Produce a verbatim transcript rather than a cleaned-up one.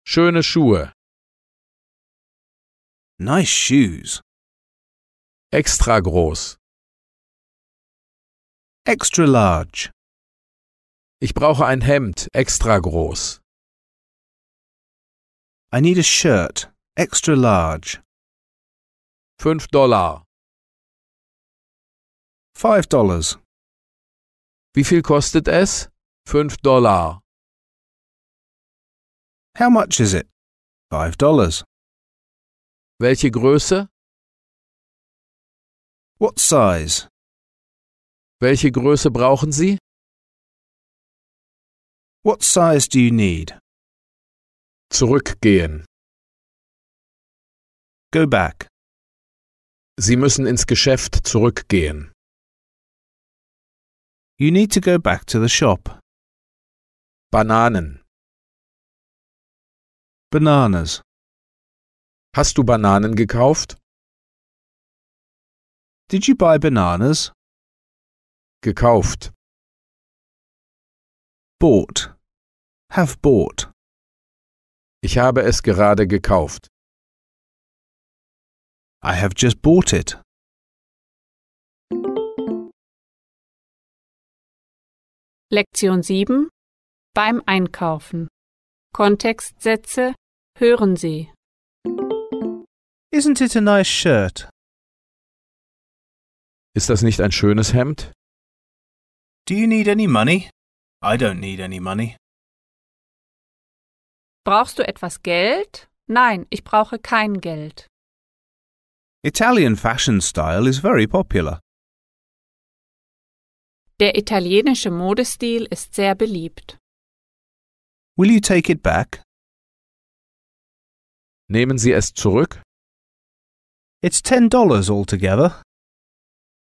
Schöne Schuhe. Nice shoes. Extra groß. Extra large. Ich brauche ein Hemd, extra groß. I need a shirt. Extra large. Fünf Dollar. Five dollars. Wie viel kostet es? Fünf Dollar. How much is it? Five dollars. Welche Größe? What size? Welche Größe brauchen Sie? What size do you need? Zurückgehen. Go back. Sie müssen ins Geschäft zurückgehen. You need to go back to the shop. Bananen. Bananas. Hast du Bananen gekauft? Did you buy bananas? Gekauft. Bought. Have bought. Ich habe es gerade gekauft. I have just bought it. Lektion sieben. Beim Einkaufen. Kontextsätze. Hören Sie. Isn't it a nice shirt? Ist das nicht ein schönes Hemd? Do you need any money? I don't need any money. Brauchst du etwas Geld? Nein, ich brauche kein Geld. Italian fashion style is very popular. Der italienische Modestil ist sehr beliebt. Will you take it back? Nehmen Sie es zurück? It's ten dollars altogether.